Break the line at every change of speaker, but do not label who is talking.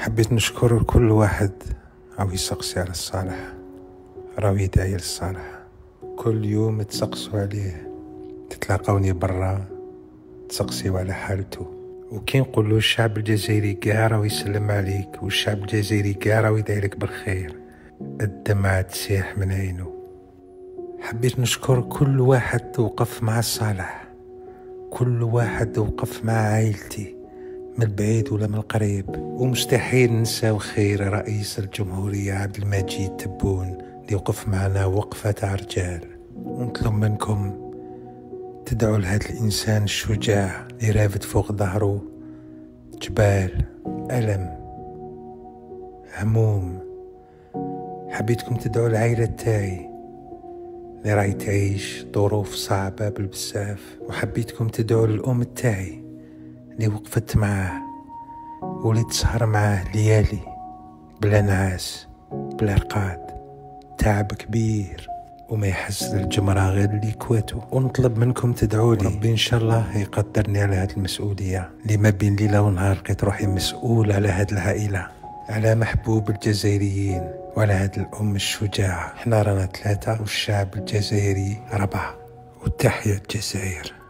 حبيت نشكر كل واحد راهو يسقسي على الصالح، راهو يدعي للصالح. كل يوم تسقسوا عليه، تتلاقوني برا تسقسيو على حالته. وكي نقولوا الشعب الجزائري كاع راهو يسلم عليك، والشعب الجزائري كاع راهو يدعي لك بالخير، الدمعة تسيح من عينه. حبيت نشكر كل واحد وقف مع الصالح، كل واحد وقف مع عائلتي من البعيد ولا من القريب. ومستحيل ننساو خير رئيس الجمهورية عبد المجيد تبون اللي وقف معنا وقفة تاع رجال. ونطلب منكم تدعوا لهذا الإنسان الشجاع اللي رافد فوق ظهره جبال ألم هموم. حبيتكم تدعوا العائلة تاعي اللي راهي تعيش ظروف صعبة بالبزاف، وحبيتكم تدعوا للأم تاعي اللي وقفت معاه واللي تسهر معاه ليالي بلا نعاس بلا رقاد، تعب كبير وما يحس الجمرة غير اللي كواتو. ونطلب منكم تدعوا لي ربي ان شاء الله يقدرني على هذه المسؤولية اللي ما بين ليلة ونهار لقيت روحي مسؤول على هذه العائلة، على محبوب الجزائريين وعلى هذه الأم الشجاعة. احنا رانا 3 والشعب الجزائري 4. وتحيا الجزائر.